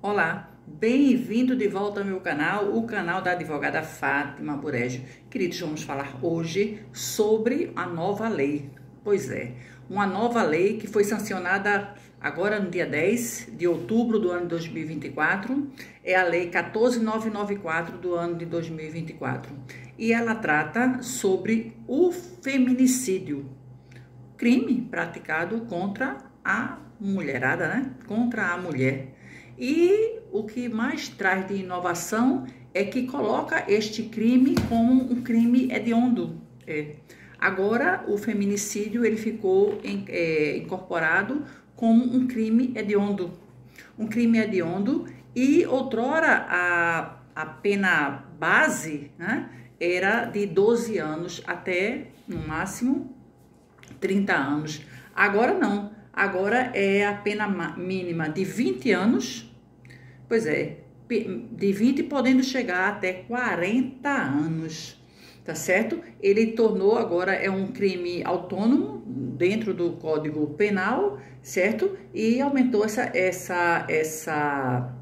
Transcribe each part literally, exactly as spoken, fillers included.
Olá, bem-vindo de volta ao meu canal, o canal da advogada Fátima Burégio. Queridos, vamos falar hoje sobre a nova lei. Pois é, uma nova lei que foi sancionada agora no dia dez de outubro do ano de dois mil e vinte e quatro, é a lei quatorze mil novecentos e noventa e quatro do ano de dois mil e vinte e quatro. E ela trata sobre o feminicídio, crime praticado contra a mulherada, né? Contra a mulher. E o que mais traz de inovação é que coloca este crime como um crime hediondo. É. Agora, o feminicídio ele ficou em, é, incorporado como um crime hediondo. Um crime hediondo e outrora a, a pena base, né, era de doze anos até, no máximo, trinta anos. Agora não. Agora é a pena mínima de vinte anos. Pois é, de vinte podendo chegar até quarenta anos, tá certo? Ele tornou agora, é um crime autônomo dentro do Código Penal, certo? E aumentou essa, essa, essa,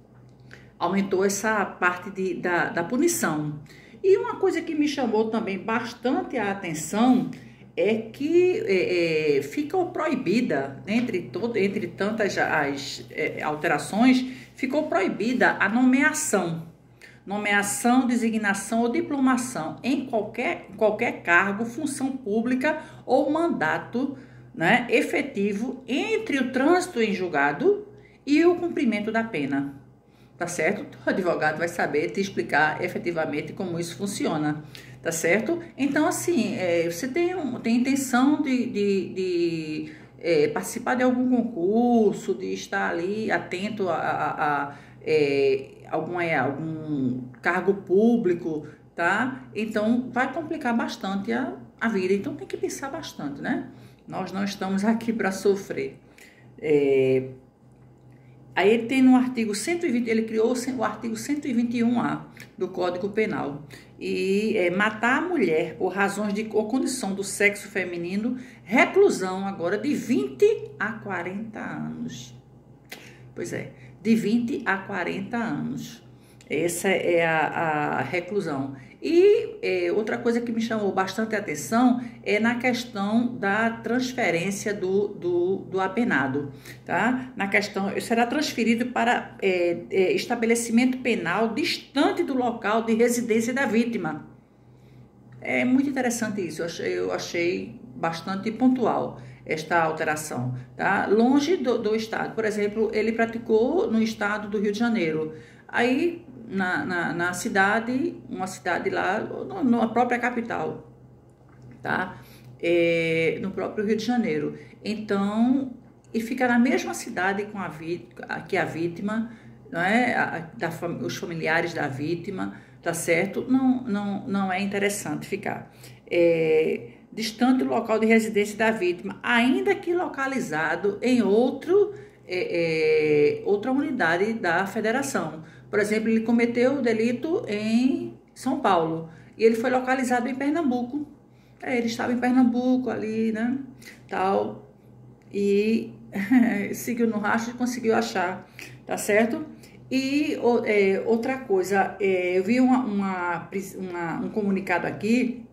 aumentou essa parte de, da, da punição. E uma coisa que me chamou também bastante a atenção é que é, é, ficou proibida, entre, todo, entre tantas as é, alterações, ficou proibida a nomeação. Nomeação, designação ou diplomação em qualquer, qualquer cargo, função pública ou mandato, né, efetivo entre o trânsito em julgado e o cumprimento da pena. Tá certo? O advogado vai saber te explicar efetivamente como isso funciona. Tá certo? Então, assim, é, você tem, um, tem intenção de, de, de é, participar de algum concurso, de estar ali atento a, a, a é, algum, é, algum cargo público, tá? Então, vai complicar bastante a, a vida. Então, tem que pensar bastante, né? Nós não estamos aqui para sofrer. É, Aí ele tem no artigo cento e vinte, ele criou o artigo cento e vinte e um A do Código Penal. E é, matar a mulher por razões de ou condição do sexo feminino, reclusão agora de vinte a quarenta anos. Pois é, de vinte a quarenta anos. Essa é a, a reclusão. E é, outra coisa que me chamou bastante a atenção é na questão da transferência do, do, do apenado, tá? Na questão, será transferido para é, é, estabelecimento penal distante do local de residência da vítima. É muito interessante isso, eu achei, eu achei bastante pontual esta alteração, tá? Longe do, do estado. Por exemplo, ele praticou no estado do Rio de Janeiro. Aí, na, na, na cidade, uma cidade lá, na própria capital, tá? É, no próprio Rio de Janeiro. Então, e fica na mesma cidade com a vítima, que a vítima, não é? A, da, os familiares da vítima, tá certo? Não, não, não é interessante ficar. É, distante do local de residência da vítima, ainda que localizado em outro, é, é, outra unidade da federação. Por exemplo, ele cometeu o delito em São Paulo e ele foi localizado em Pernambuco. É, ele estava em Pernambuco ali, né, tal, e seguiu no rastro e conseguiu achar, tá certo? E é, outra coisa, é, eu vi uma, uma, uma, um comunicado aqui,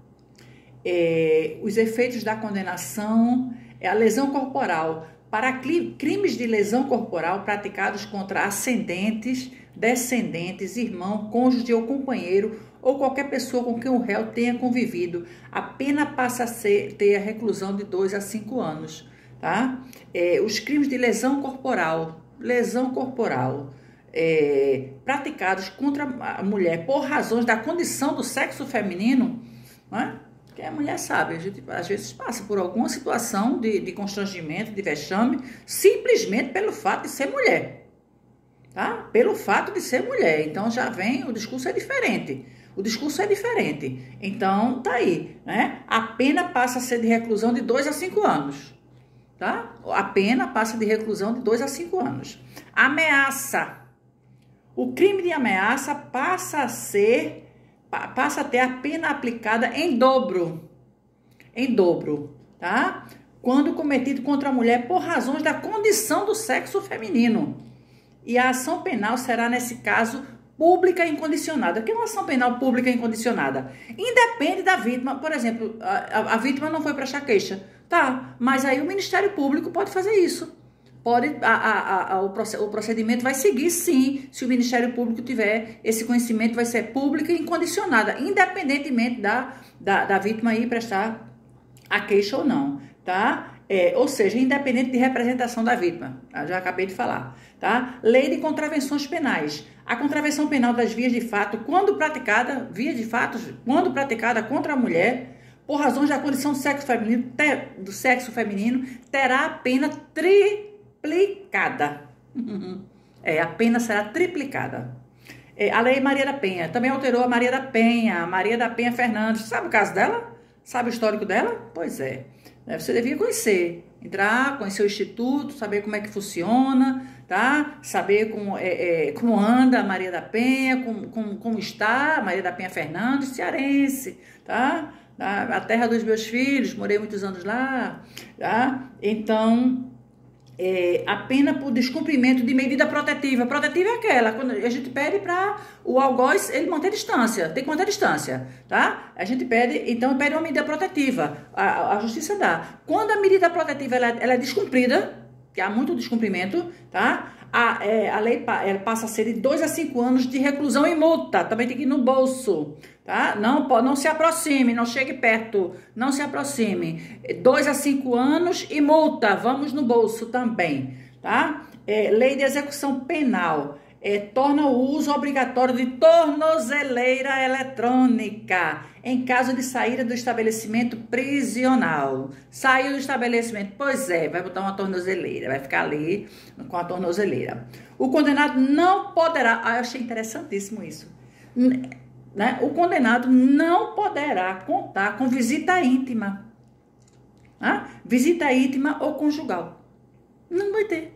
é, os efeitos da condenação é a lesão corporal. Para crimes de lesão corporal praticados contra ascendentes, descendentes, irmão, cônjuge ou companheiro ou qualquer pessoa com quem o réu tenha convivido, a pena passa a ser, ter a reclusão de dois a cinco anos, tá? É, os crimes de lesão corporal, lesão corporal, é, praticados contra a mulher por razões da condição do sexo feminino, né? Que a mulher sabe, a gente às vezes passa por alguma situação de, de constrangimento, de vexame, simplesmente pelo fato de ser mulher, tá? Pelo fato de ser mulher. Então já vem, o discurso é diferente. O discurso é diferente. Então tá aí, né? A pena passa a ser de reclusão de dois a cinco anos, tá? A pena passa de reclusão de dois a cinco anos. Ameaça. O crime de ameaça passa a ser passa a ter a pena aplicada em dobro, em dobro, tá? Quando cometido contra a mulher por razões da condição do sexo feminino. E a ação penal será, nesse caso, pública e incondicionada. O que é uma ação penal pública e incondicionada? Independe da vítima. Por exemplo, a, a, a vítima não foi prestar queixa. Tá, mas aí o Ministério Público pode fazer isso. Pode, a, a, a, o procedimento vai seguir, sim, se o Ministério Público tiver esse conhecimento, vai ser pública e incondicionada, independentemente da, da, da vítima ir prestar a queixa ou não, tá? É, ou seja, independente de representação da vítima, eu já acabei de falar, tá? Lei de contravenções penais. A contravenção penal das vias de fato, quando praticada, vias de fato, quando praticada contra a mulher, por razões da condição do sexo feminino, ter, do sexo feminino terá a pena triplicada. É, a pena será triplicada. É, a Lei Maria da Penha também alterou a Maria da Penha, Maria da Penha Fernandes. Sabe o caso dela? Sabe o histórico dela? Pois é. Você devia conhecer, entrar, conhecer o Instituto, saber como é que funciona, tá? Saber como, é, é, como anda a Maria da Penha, como, como, como está a Maria da Penha Fernandes, cearense, tá? A terra dos meus filhos, morei muitos anos lá, tá? Então, é, a pena por descumprimento de medida protetiva. Protetiva é aquela, quando a gente pede para o algoz, ele manter distância, tem que manter distância, tá? A gente pede, então, pede uma medida protetiva, a, a justiça dá. Quando a medida protetiva ela, ela é descumprida, que há muito descumprimento, tá? A, é, a lei ela passa a ser de dois a cinco anos de reclusão e multa, também tem que ir no bolso, tá? Não, não se aproxime, não chegue perto, não se aproxime. dois a cinco anos e multa, vamos no bolso também, tá? É, lei de execução penal, é, torna o uso obrigatório de tornozeleira eletrônica em caso de saída do estabelecimento prisional. Saiu do estabelecimento, pois é, vai botar uma tornozeleira, vai ficar ali com a tornozeleira. O condenado não poderá, ah, eu achei interessantíssimo isso, né? O condenado não poderá contar com visita íntima, ah? visita íntima ou conjugal. Não vai ter.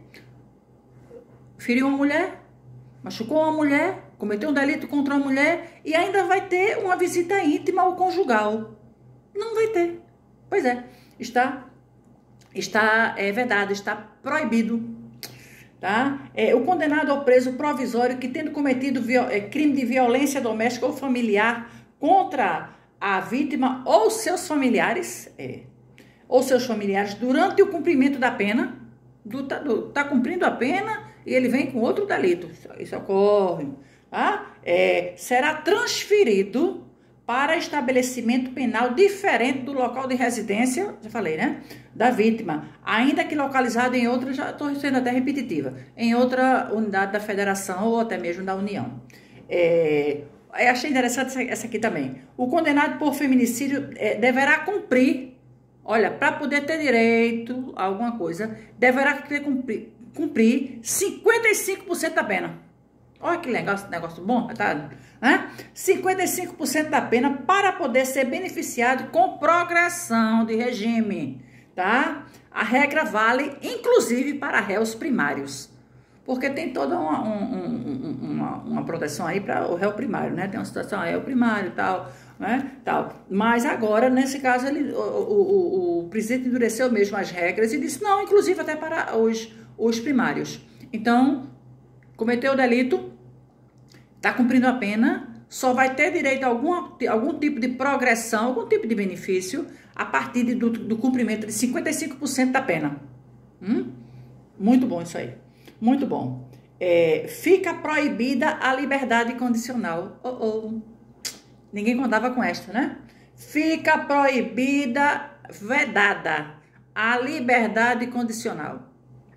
Feriu uma mulher, machucou uma mulher, cometeu um delito contra uma mulher e ainda vai ter uma visita íntima ou conjugal. Não vai ter. Pois é, está, está é, vedado, está proibido. Tá? É, o condenado ou preso provisório que tendo cometido é, crime de violência doméstica ou familiar contra a vítima ou seus familiares, é, ou seus familiares durante o cumprimento da pena, do, tá, do, tá cumprindo a pena e ele vem com outro delito, isso ocorre, tá? É, será transferido para estabelecimento penal diferente do local de residência, já falei, né? Da vítima, ainda que localizado em outra, já estou sendo até repetitiva, em outra unidade da federação ou até mesmo da União. É, eu achei interessante essa, essa aqui também. O condenado por feminicídio é, deverá cumprir, olha, para poder ter direito a alguma coisa, deverá ter, cumprir, cumprir cinquenta e cinco por cento da pena. Olha que negócio, negócio bom, tá? Né? cinquenta e cinco por cento da pena para poder ser beneficiado com progressão de regime, tá? A regra vale, inclusive, para réus primários, porque tem toda uma, um, uma, uma proteção aí para o réu primário, né? Tem uma situação réu primário e tal, né? Tal. Mas agora, nesse caso, ele, o, o, o, o presidente endureceu mesmo as regras e disse, não, inclusive até para os, os primários. Então, cometeu o delito, está cumprindo a pena, só vai ter direito a algum, algum tipo de progressão, algum tipo de benefício, a partir de, do, do cumprimento de cinquenta e cinco por cento da pena. Hum? Muito bom isso aí. Muito bom. É, fica proibida a liberdade condicional. Oh, oh. Ninguém contava com esta, né? Fica proibida, vedada, a liberdade condicional.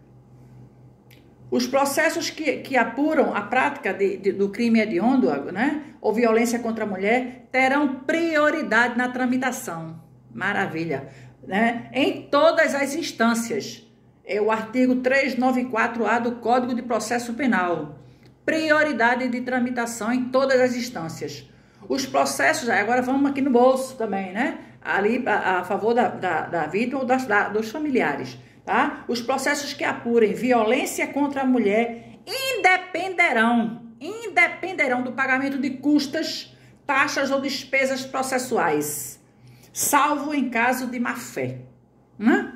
Os processos que, que apuram a prática de, de, do crime hediondo, né, ou violência contra a mulher, terão prioridade na tramitação. Maravilha. Né? Em todas as instâncias. É o artigo trezentos e noventa e quatro A do Código de Processo Penal. Prioridade de tramitação em todas as instâncias. Os processos, agora vamos aqui no bolso também, né? Ali a, a favor da, da, da vítima ou das, da, dos familiares. Tá? Os processos que apurem violência contra a mulher independerão, independerão do pagamento de custas, taxas ou despesas processuais, salvo em caso de má-fé. Né?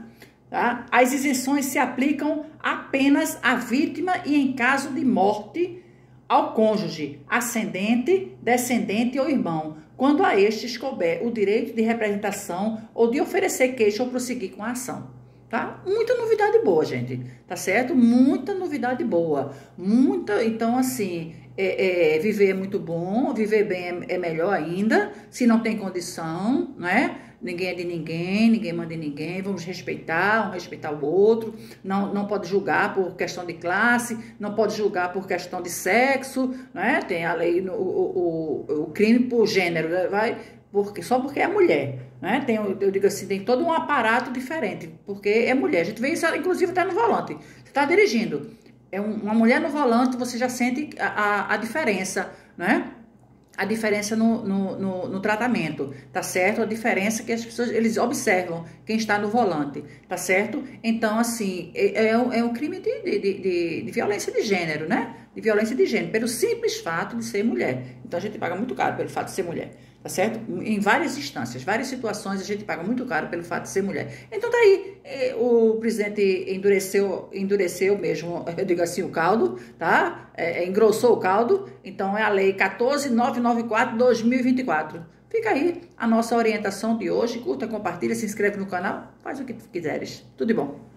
Tá? As isenções se aplicam apenas à vítima e em caso de morte ao cônjuge, ascendente, descendente ou irmão, quando a estes couber o direito de representação ou de oferecer queixa ou prosseguir com a ação. Tá? Muita novidade boa, gente, tá certo? Muita novidade boa, muita, então assim, é, é, viver é muito bom, viver bem é, é melhor ainda, se não tem condição, né? Ninguém é de ninguém, ninguém manda em ninguém, vamos respeitar, um respeitar o outro, não, não pode julgar por questão de classe, não pode julgar por questão de sexo, né? Tem a lei, o, o, o, o crime por gênero, né? Vai, porque, só porque é mulher, né? Tem, eu digo assim, tem todo um aparato diferente, porque é mulher, a gente vê isso, inclusive, até no volante, você está dirigindo, é um, uma mulher no volante, você já sente a, a, a diferença, né? A diferença no, no, no, no tratamento, tá certo? A diferença que as pessoas, eles observam quem está no volante, tá certo? Então, assim, é, é, um, é um crime de, de, de, de violência de gênero, né? De violência de gênero, pelo simples fato de ser mulher. Então, a gente paga muito caro pelo fato de ser mulher, tá certo? Em várias instâncias, várias situações, a gente paga muito caro pelo fato de ser mulher. Então, tá aí, o presidente endureceu, endureceu mesmo, eu digo assim, o caldo, tá? É, engrossou o caldo, então é a lei quatorze mil novecentos e noventa e quatro de dois mil e vinte e quatro. Fica aí a nossa orientação de hoje, curta, compartilha, se inscreve no canal, faz o que quiseres. Tudo de bom.